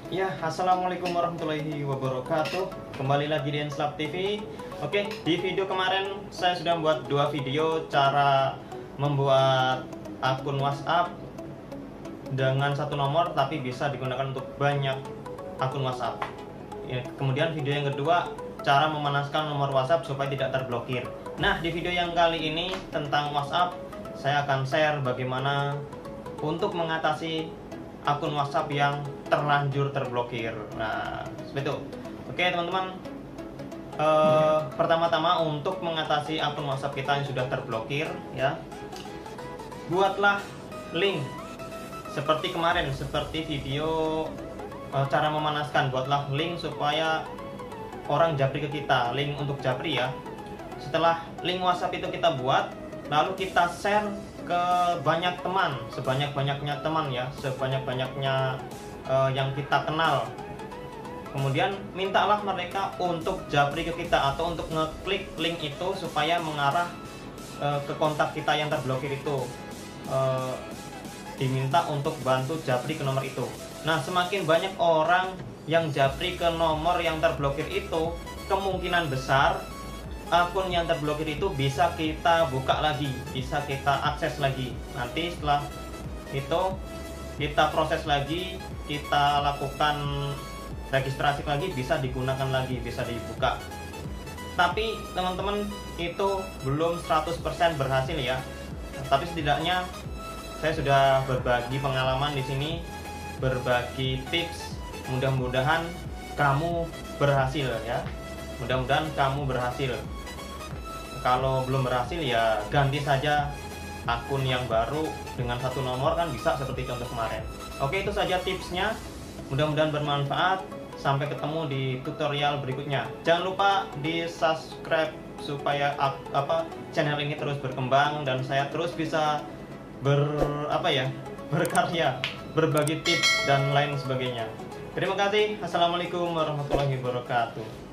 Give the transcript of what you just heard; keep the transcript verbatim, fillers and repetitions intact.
Ya, assalamualaikum warahmatullahi wabarakatuh. Kembali lagi di Enslap T V. Oke, di video kemarin saya sudah membuat dua video cara membuat akun WhatsApp dengan satu nomor, tapi bisa digunakan untuk banyak akun WhatsApp. Ya, kemudian video yang kedua, cara memanaskan nomor WhatsApp supaya tidak terblokir. Nah, di video yang kali ini tentang WhatsApp, saya akan share bagaimana untuk mengatasi akun WhatsApp yang terlanjur terblokir. Nah, seperti itu. Oke teman-teman, uh, pertama-tama untuk mengatasi akun WhatsApp kita yang sudah terblokir, ya, buatlah link seperti kemarin, seperti video uh, cara memanaskan. Buatlah link supaya orang japri ke kita, link untuk japri ya. Setelah link WhatsApp itu kita buat, lalu kita share ke banyak teman, sebanyak-banyaknya teman ya, sebanyak-banyaknya uh, yang kita kenal. Kemudian mintalah mereka untuk japri ke kita atau untuk ngeklik link itu supaya mengarah uh, ke kontak kita yang terblokir itu. Uh, diminta untuk bantu japri ke nomor itu. Nah, semakin banyak orang yang japri ke nomor yang terblokir itu, kemungkinan besar akun yang terblokir itu bisa kita buka lagi, bisa kita akses lagi. Nanti setelah itu kita proses lagi, kita lakukan registrasi lagi, bisa digunakan lagi, bisa dibuka. Tapi teman-teman, itu belum seratus persen berhasil ya. Tapi setidaknya saya sudah berbagi pengalaman di sini, berbagi tips. Mudah-mudahan kamu berhasil ya. Mudah-mudahan kamu berhasil. Kalau belum berhasil ya ganti saja akun yang baru dengan satu nomor, kan bisa seperti contoh kemarin. Oke, itu saja tipsnya. Mudah-mudahan bermanfaat. Sampai ketemu di tutorial berikutnya. Jangan lupa di subscribe supaya apa channel ini terus berkembang dan saya terus bisa ber apa ya berkarya, berbagi tips dan lain sebagainya. Terima kasih. Assalamualaikum warahmatullahi wabarakatuh.